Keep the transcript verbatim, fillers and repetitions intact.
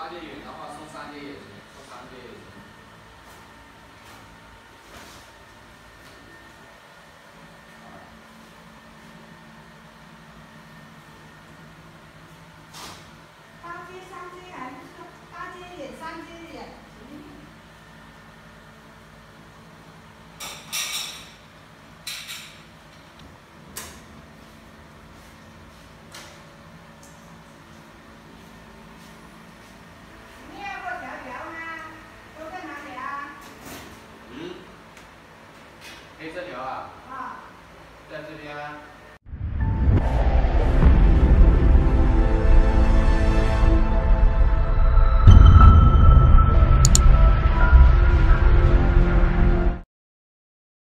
八节圆的话，送三节也行，送三节也行。 八阶三阶还是八阶眼三阶眼？你要过条条吗？都在哪里啊？ 嗯。黑色条啊？ 啊。 在这边啊。